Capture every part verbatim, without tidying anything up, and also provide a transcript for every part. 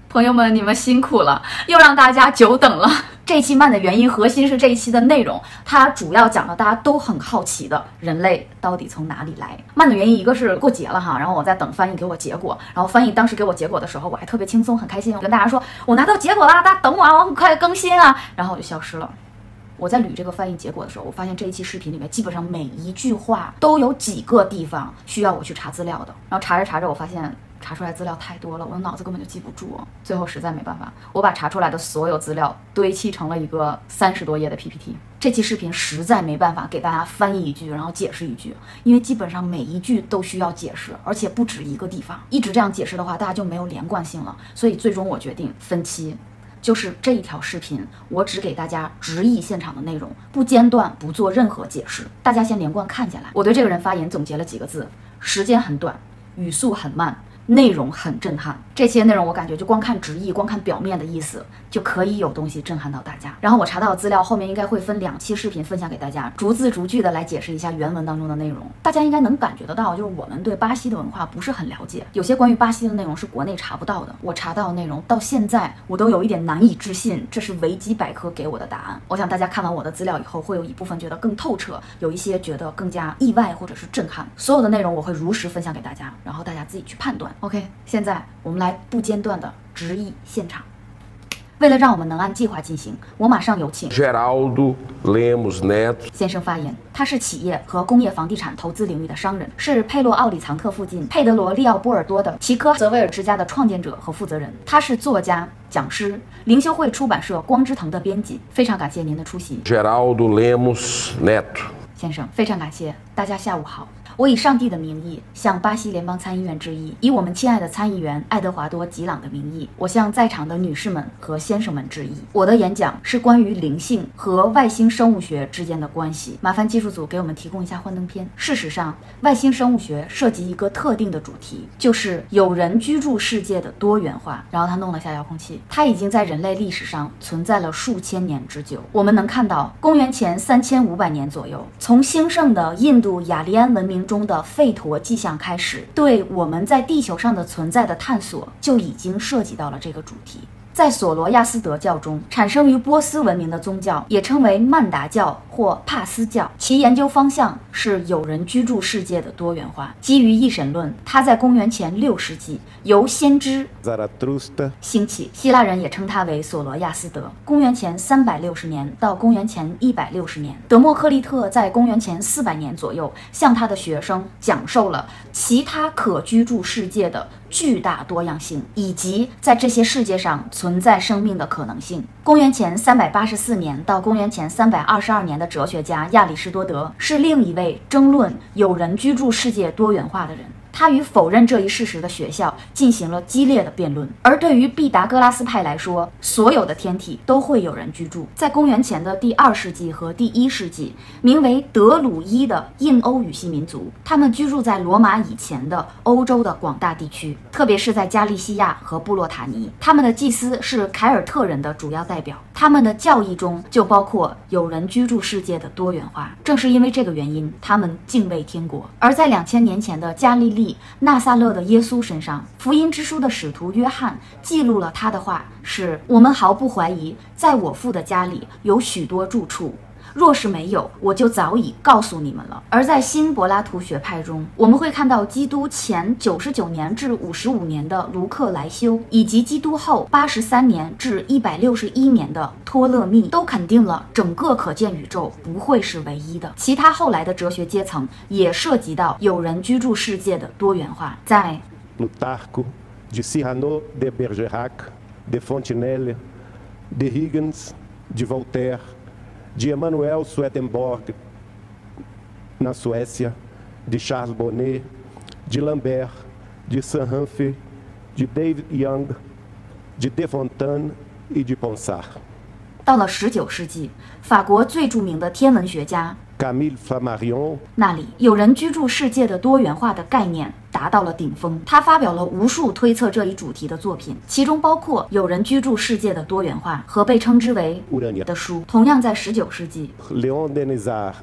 朋友们，你们辛苦了，又让大家久等了。这一期慢的原因，核心是这一期的内容，它主要讲了大家都很好奇的人类到底从哪里来。慢的原因，一个是过节了哈，然后我在等翻译给我结果，然后翻译当时给我结果的时候，我还特别轻松，很开心，我跟大家说，我拿到结果了，大家等我啊，我很快更新啊，然后我就消失了。我在捋这个翻译结果的时候，我发现这一期视频里面基本上每一句话都有几个地方需要我去查资料的，然后查着查着，我发现查出来资料太多了，我的脑子根本就记不住，最后实在没办法，我把查出来的所有资料堆砌成了一个三十多页的 P P T。这期视频实在没办法给大家翻译一句，然后解释一句，因为基本上每一句都需要解释，而且不止一个地方，一直这样解释的话，大家就没有连贯性了。所以最终我决定分期。就是这一条视频，我只给大家直译现场的内容，不间断，不做任何解释，大家先连贯看下来。我对这个人发言总结了几个字：时间很短，语速很慢，内容很震撼。这些内容我感觉就光看直译，光看表面的意思就可以有东西震撼到大家。然后我查到的资料后面应该会分两期视频分享给大家，逐字逐句的来解释一下原文当中的内容。大家应该能感觉得到，就是我们对巴西的文化不是很了解，有些关于巴西的内容是国内查不到的。我查到的内容到现在我都有一点难以置信，这是维基百科给我的答案。我想大家看完我的资料以后，会有一部分觉得更透彻，有一些觉得更加意外或者是震撼。所有的内容我会如实分享给大家，然后大家自己去判断。 OK， 现在我们来不间断的直译现场。为了让我们能按计划进行，我马上有请 Geraldo Lemos Neto 先生发言。他是企业和工业房地产投资领域的商人，是佩洛奥里藏特附近佩德罗利奥波尔多的齐科泽维尔之家的创建者和负责人。他是作家、讲师，灵修会出版社光之藤的编辑。非常感谢您的出席， Geraldo Lemos Neto 先生，非常感谢。大家下午好。我以上帝的名义向巴西联邦参议院致意，以我们亲爱的参议员爱德华多·吉朗的名义，我向在场的女士们和先生们致意。我的演讲是关于灵性和外星生物学之间的关系。麻烦技术组给我们提供一下幻灯片。事实上，外星生物学涉及一个特定的主题，就是有人居住世界的多元化。然后他弄了下遥控器，它已经在人类历史上存在了数千年之久。我们能看到，公元前三千五百年左右，从兴盛的印度雅利安文明中的吠陀迹象开始，对我们在地球上的存在的探索就已经涉及到了这个主题。在索罗亚斯德教中，产生于波斯文明的宗教也称为曼达教或帕斯教，其研究方向是有人居住世界的多元化。基于一神论，它在公元前六世纪由先知兴起，希腊人也称它为索罗亚斯德。公元前三百六十年到公元前一百六十年，德谟克利特在公元前四百年左右向他的学生讲授了其他可居住世界的巨大多样性，以及在这些世界上存在生命的可能性。公元前三百八十四年到公元前三百二十二年的哲学家亚里士多德是另一位争论有人居住世界多元化的人。他与否认这一事实的学校进行了激烈的辩论。而对于毕达哥拉斯派来说，所有的天体都会有人居住。在公元前的第二世纪和第一世纪，名为德鲁伊的印欧语系民族，他们居住在罗马以前的欧洲的广大地区，特别是在加利西亚和布洛塔尼。他们的祭司是凯尔特人的主要代表，他们的教义中就包括有人居住世界的多元化。正是因为这个原因，他们敬畏天国。而在两千年前的加利利纳撒勒的耶稣身上，福音之书的使徒约翰记录了他的话是：我们毫不怀疑，在我父的家里有许多住处，若是没有，我就早已告诉你们了。而在新柏拉图学派中，我们会看到基督前九十九年至五十五年的卢克莱修，以及基督后八十三年至一百六十一年的托勒密，都肯定了整个可见宇宙不会是唯一的。其他后来的哲学阶层也涉及到有人居住世界的多元化。在 Plutarco, de Cyrano de Bergerac, de Fontenelle, de Huygens, de Voltaire,de Emanuel Swedenborg, na Suécia, de Charles Bonnet, de Lambert, de Sanhanfer, de David Young, de De Fontaine e de Ponsard。 到了十九世纪，法国最著名的天文学家 Camille Flammarion 那里，有人居住世界的多元化的概念达到了顶峰。他发表了无数推测这一主题的作品，其中包括有人居住世界的多元化和被称之为的书。同样在十九世纪， Léon Denisard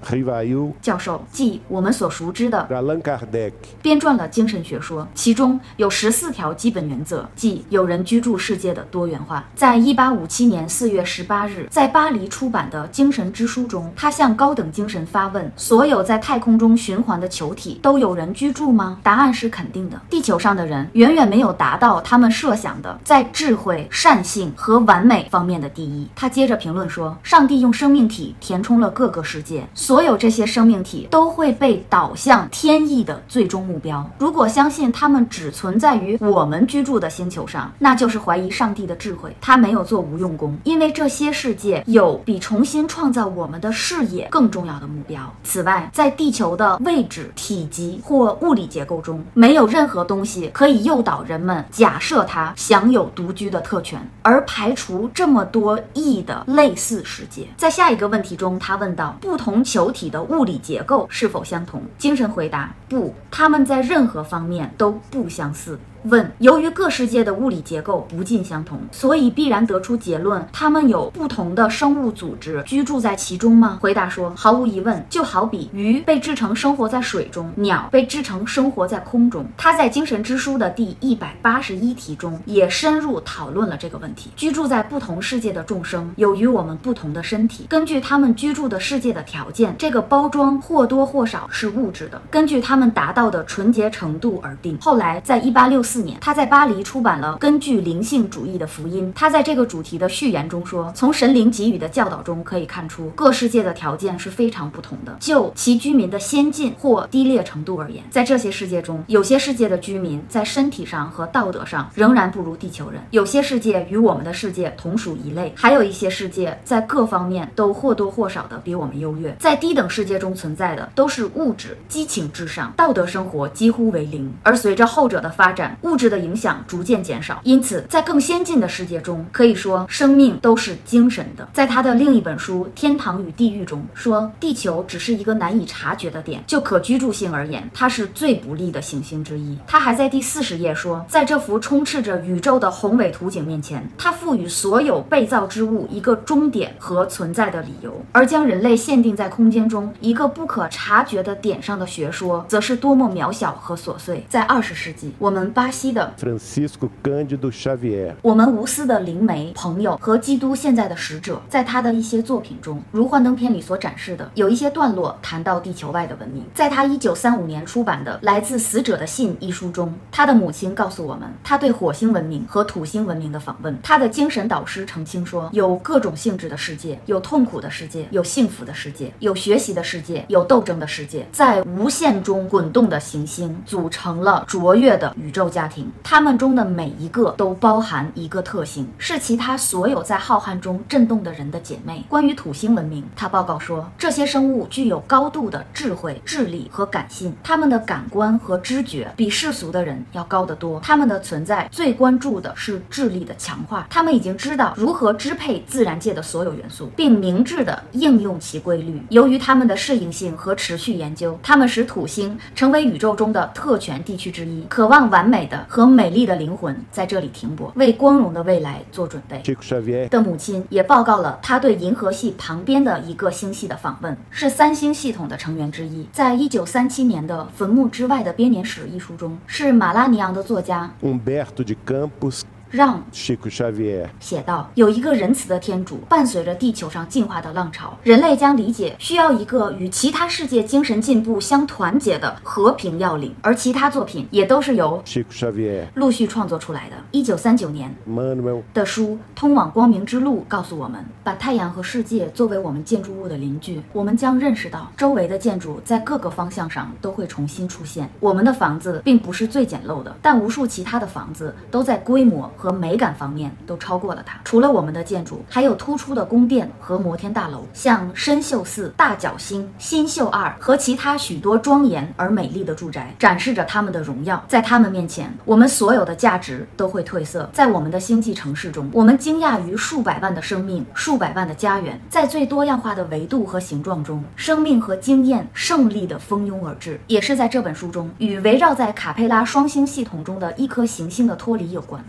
Rivail 教授，即我们所熟知的 Allan Kardec 编撰了精神学说，其中有十四条基本原则，即有人居住世界的多元化。在一八五七年四月十八日，在巴黎出版的《精神之书》中，他向高等精神发问：所有在太空中循环的球体都有人居住吗？答案是肯定的。地球上的人远远没有达到他们设想的在智慧、善性和完美方面的第一。他接着评论说：上帝用生命体填充了各个世界，所有这些生命体都会被导向天意的最终目标。如果相信他们只存在于我们居住的星球上，那就是怀疑上帝的智慧，他没有做无用功，因为这些世界有比重新创造我们的视野更重要的目标。此外，在地球的位置、体积或物理结构中，没有任何东西可以诱导人们假设它享有独居的特权，而排除这么多亿的类似世界。在下一个问题中，他问到不同球体的物理结构是否相同？精神回答：不，它们在任何方面都不相似。问：由于各世界的物理结构不尽相同，所以必然得出结论，它们有不同的生物组织居住在其中吗？回答说：毫无疑问，就好比鱼被制成生活在水中，鸟被制成生活在空中。他在《精神之书》的第一百八十一题中也深入讨论了这个问题。居住在不同世界的众生有与我们不同的身体，根据他们居住的世界的条件，这个包装或多或少是物质的，根据他们达到的纯洁程度而定。后来在一八六四年，他在巴黎出版了《根据灵性主义的福音》。他在这个主题的序言中说，从神灵给予的教导中可以看出，各世界的条件是非常不同的，就其居民的先进或低劣程度而言，在这些世界中，有些世界的居民在身体上和道德上仍然不如地球人，有些世界与我们的世界同属一类，还有一些世界在各方面都或多或少的比我们优越。在低等世界中存在的都是物质、激情至上，道德生活几乎为零，而随着后者的发展，物质的影响逐渐减少，因此在更先进的世界中，可以说生命都是精神的。在他的另一本书《天堂与地狱》中说，地球只是一个难以察觉的点，就可居住性而言，它是最不利的行星之一。他还在第四十页说，在这幅充斥着宇宙的宏伟图景面前，他赋予所有被造之物一个终点和存在的理由，而将人类限定在空间中一个不可察觉的点上的学说，则是多么渺小和琐碎。在二十世纪，我们巴西的 Francisco Cândido Xavier 我们无私的灵媒朋友和基督现在的使者，在他的一些作品中，如幻灯片里所展示的，有一些段落谈到地球外的文明。在他一九三五年出版的《来自死者的信》一书中，他的母亲告诉我们他对火星文明和土星文明的访问。他的精神导师澄清说，有各种性质的世界，有痛苦的世界，有幸福的世界，有学习的世界，有斗争的世界，在无限中滚动的行星组成了卓越的宇宙家庭，它们中的每一个都包含一个特性，是其他所有在浩瀚中震动的人的姐妹。关于土星文明，他报告说，这些生物具有高度的智慧、智力和感性，他们的感官和知觉比世俗的人要高得多。他们的存在最关注的是智力的强化，他们已经知道如何支配自然界的所有元素，并明智地应用其规律。由于他们的适应性和持续研究，他们使土星成为宇宙中的特权地区之一，渴望完美的和美丽的灵魂在这里停泊，为光荣的未来做准备。 Chico Xavier 的母亲也报告了他对银河系旁边的一个星系的访问，是三星系统的成员之一。在一九三七年的《坟墓之外的编年史》一书中，是马拉尼昂的作家 Humberto de Campos 让 Chico Xavier 写道，有一个仁慈的天主，伴随着地球上进化的浪潮，人类将理解需要一个与其他世界精神进步相团结的和平要领，而其他作品也都是由 Chico Xavier 陆续创作出来的。一九三九年 Manuel 的书《通往光明之路》告诉我们，把太阳和世界作为我们建筑物的邻居，我们将认识到周围的建筑在各个方向上都会重新出现。我们的房子并不是最简陋的，但无数其他的房子都在规模和美感方面都超过了它。除了我们的建筑，还有突出的宫殿和摩天大楼，像深秀寺、大角星、新秀二和其他许多庄严而美丽的住宅，展示着他们的荣耀。在他们面前，我们所有的价值都会褪色。在我们的星际城市中，我们惊讶于数百万的生命，数百万的家园，在最多样化的维度和形状中，生命和经验胜利的蜂拥而至。也是在这本书中，与围绕在卡佩拉双星系统中的一颗行星的脱离有关。这颗行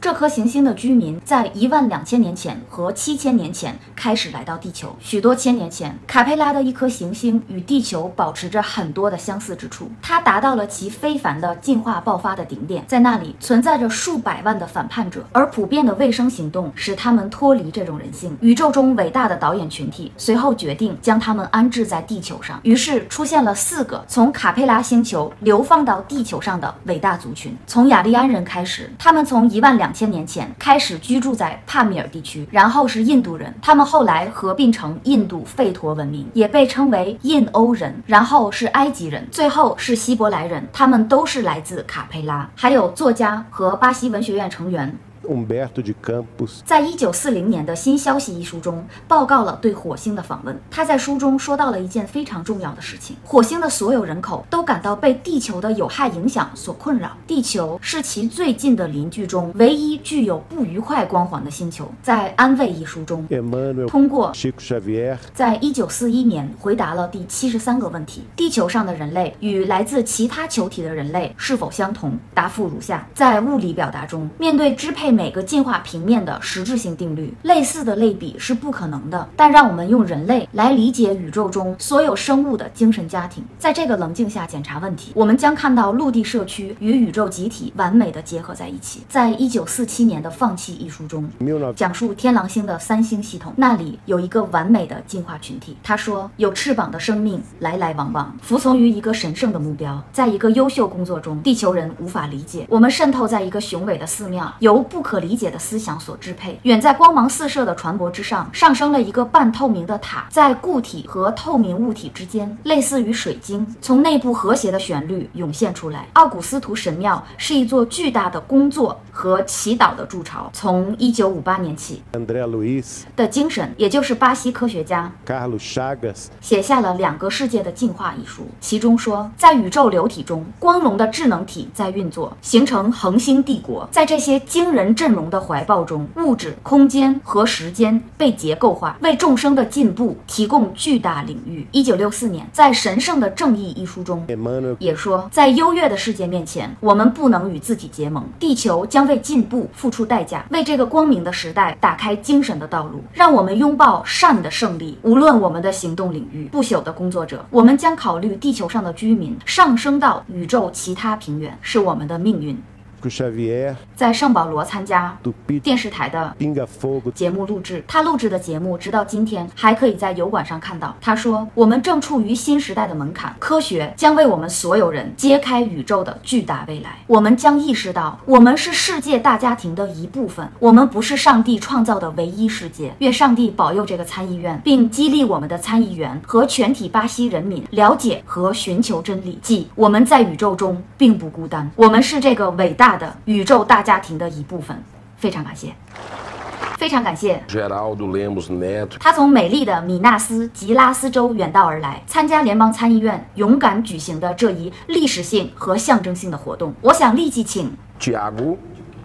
行星的居民在一万两千年前和七千年前开始来到地球。许多千年前，卡佩拉的一颗行星与地球保持着很多的相似之处，它达到了其非凡的进化爆发的顶点，在那里存在着数百万的反叛者，而普遍的卫生行动使他们脱离这种人性。宇宙中伟大的导演群体随后决定将他们安置在地球上，于是出现了四个从卡佩拉星球流放到地球上的伟大族群。从雅利安人开始，他们从一万两千年前开始居住在帕米尔地区，然后是印度人，他们后来合并成印度吠陀文明，也被称为印欧人，然后是埃及人，最后是希伯来人，他们都是来自卡佩拉。还有作家和巴西文学院成员 Humberto de Campos 在一九四零年的新消息一书中报告了对火星的访问。他在书中说到了一件非常重要的事情：火星的所有人口都感到被地球的有害影响所困扰，地球是其最近的邻居中唯一具有不愉快光环的星球。在《安慰》一书中， Emmanuel 通过 Chico Xavier 在一九四一年回答了第七十三个问题：地球上的人类与来自其他球体的人类是否相同？答复如下：在物理表达中，面对支配每个进化平面的实质性定律，类似的类比是不可能的。但让我们用人类来理解宇宙中所有生物的精神家庭。在这个冷静下检查问题，我们将看到陆地社区与宇宙集体完美的结合在一起。在一九四七年的《放弃》一书中，讲述天狼星的三星系统，那里有一个完美的进化群体。他说，有翅膀的生命来来往往，服从于一个神圣的目标。在一个优秀工作中，地球人无法理解，我们渗透在一个雄伟的寺庙，由不可理解的思想所支配。远在光芒四射的船舶之上，上升了一个半透明的塔，在固体和透明物体之间，类似于水晶，从内部和谐的旋律涌现出来。奥古斯图神庙是一座巨大的工作和祈祷的筑巢。从一九五八年起， André Luiz 的精神，也就是巴西科学家 Carlos Chagas 写下了《两个世界的进化》一书，其中说，在宇宙流体中，光荣的智能体在运作，形成恒星帝国。在这些惊人阵容的怀抱中，物质、空间和时间被结构化，为众生的进步提供巨大领域。一九六四年，在《神圣的正义》一书中 Emmanuel 也说，在优越的世界面前，我们不能与自己结盟，地球将为进步付出代价，为这个光明的时代打开精神的道路。让我们拥抱善的胜利，无论我们的行动领域。不朽的工作者，我们将考虑地球上的居民上升到宇宙其他平原，是我们的命运。 Xavier 在圣保罗参加 do Pi- 电视台的 Pinga Fogo 节目录制，他录制的节目直到今天还可以在油管上看到。他说，我们正处于新时代的门槛，科学将为我们所有人揭开宇宙的巨大未来。我们将意识到，我们是世界大家庭的一部分，我们不是上帝创造的唯一世界。愿上帝保佑这个参议院，并激励我们的参议员和全体巴西人民了解和寻求真理，即我们在宇宙中并不孤单，我们是这个伟大的宇宙大家庭的一部分。非常感谢，非常感谢 Geraldo Lemos Neto 他从美丽的米纳斯吉拉斯州远道而来，参加联邦参议院勇敢举行的这一历史性和象征性的活动。我想立即请 Tiago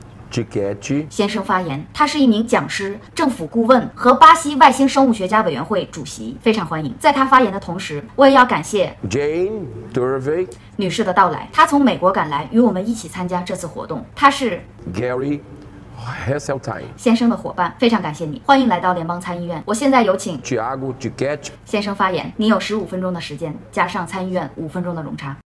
Tiquete 先生发言。他是一名讲师、政府顾问和巴西外星生物学家委员会主席，非常欢迎。在他发言的同时，我也要感谢 Jane Turvey 女士的到来。她从美国赶来，与我们一起参加这次活动。她是 Gary Heseltine 先生的伙伴，非常感谢你，欢迎来到联邦参议院。我现在有请 Tiago Tiquete 先生发言，你有十五分钟的时间，加上参议院五分钟的容差。